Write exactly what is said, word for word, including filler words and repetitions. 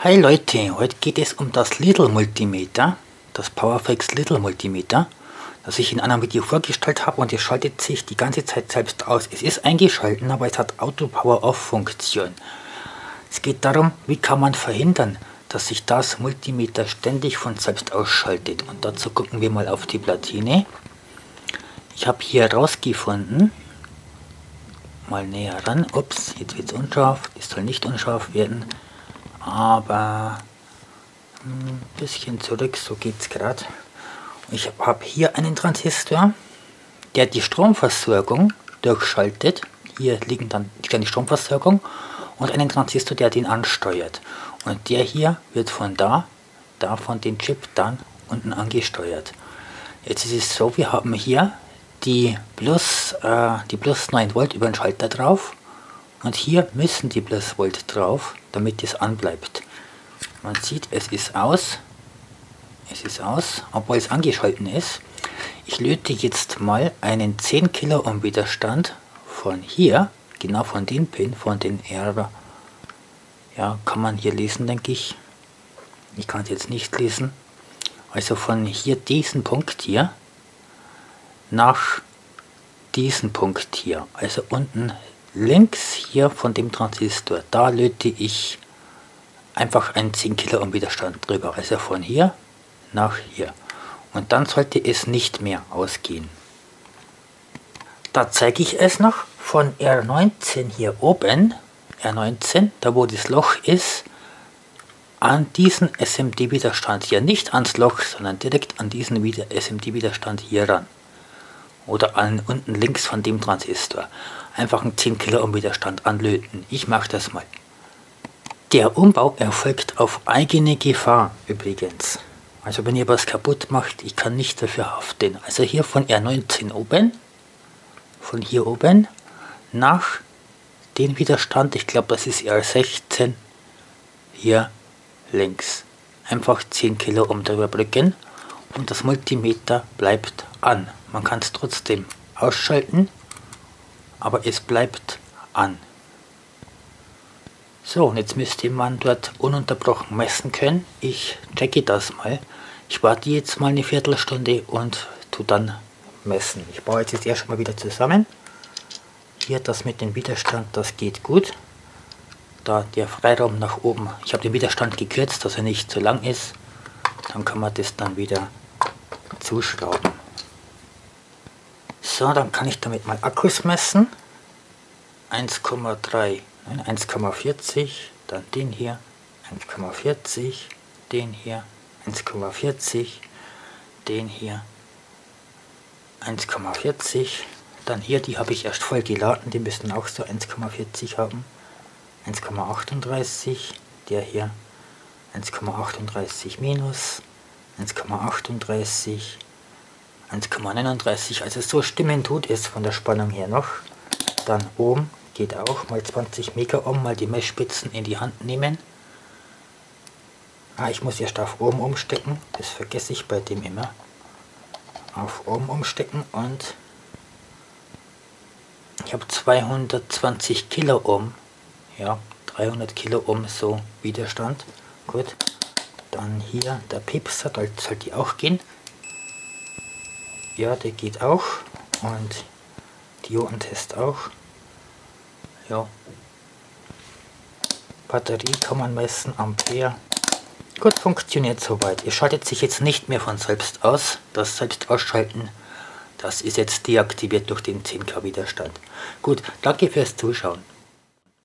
Hi Leute, heute geht es um das Lidl Multimeter, das Powerflex Lidl Multimeter, das ich in einem Video vorgestellt habe, und es schaltet sich die ganze Zeit selbst aus. Es ist eingeschalten, aber es hat Auto Power Off Funktion. Es geht darum, wie kann man verhindern, dass sich das Multimeter ständig von selbst ausschaltet. Und dazu gucken wir mal auf die Platine. Ich habe hier herausgefunden, mal näher ran, ups, jetzt wird es unscharf, es soll nicht unscharf werden. Aber ein bisschen zurück, so geht es gerade. Ich habe hier einen Transistor, der die Stromversorgung durchschaltet. Hier liegen dann die Stromversorgung und einen Transistor, der den ansteuert. Und der hier wird von da, da von den Chip dann unten angesteuert. Jetzt ist es so, wir haben hier die plus, äh, die plus neun Volt über den Schalter drauf. Und hier müssen die plus Volt drauf, damit es anbleibt. Man sieht, es ist aus. Es ist aus, obwohl es angeschalten ist. Ich löte jetzt mal einen zehn Kiloohm Widerstand von hier, genau von den Pin, von den R. Ja, kann man hier lesen, denke ich. Ich kann es jetzt nicht lesen. Also von hier diesen Punkt hier nach diesen Punkt hier. Also unten links hier von dem Transistor, da löte ich einfach einen zehn Kiloohm Widerstand drüber, also von hier nach hier. Und dann sollte es nicht mehr ausgehen. Da zeige ich es noch von R neunzehn hier oben, R neunzehn, da wo das Loch ist, an diesen S M D Widerstand hier, nicht ans Loch, sondern direkt an diesen S M D Widerstand hier ran. Oder an unten links von dem Transistor. Einfach einen zehn Kiloohm Widerstand anlöten. Ich mache das mal. Der Umbau erfolgt auf eigene Gefahr übrigens. Also wenn ihr was kaputt macht, ich kann nicht dafür haften. Also hier von R neunzehn oben, von hier oben, nach den Widerstand, ich glaube das ist R sechzehn, hier links. Einfach zehn Kiloohm drüber brücken und das Multimeter bleibt an. Man kann es trotzdem ausschalten, aber es bleibt an. So, und jetzt müsste man dort ununterbrochen messen können. Ich checke das mal. Ich warte jetzt mal eine Viertelstunde und tu dann messen. Ich baue jetzt erst mal wieder zusammen. Hier das mit dem Widerstand, das geht gut. Da der Freiraum nach oben, ich habe den Widerstand gekürzt, dass er nicht zu lang ist. Dann kann man das dann wieder zuschrauben. So, dann kann ich damit mal Akkus messen. eins Komma drei, nein, eins Komma vierzig, dann den hier, eins Komma vierzig, den hier, eins Komma vierzig, den hier, eins Komma vierzig, dann hier, die habe ich erst voll geladen, die müssten auch so eins Komma vierzig haben, eins Komma achtunddreißig, der hier, eins Komma achtunddreißig minus, eins Komma achtunddreißig, eins Komma neununddreißig, also so stimmen tut es von der Spannung her noch. Dann oben geht auch mal zwanzig Megaohm, mal die Messspitzen in die Hand nehmen. Ah, ich muss erst auf oben umstecken, das vergesse ich bei dem immer. Auf oben umstecken und ich habe zweihundertzwanzig Kiloohm, ja, dreihundert Kiloohm so Widerstand. Gut, dann hier der Piepser, da soll die auch gehen. Ja, der geht auch und Diodentest auch. Ja. Batterie kann man messen, Ampere. Gut, funktioniert soweit. Es schaltet sich jetzt nicht mehr von selbst aus. Das selbst ausschalten, das ist jetzt deaktiviert durch den zehn K Widerstand. Gut, danke fürs Zuschauen.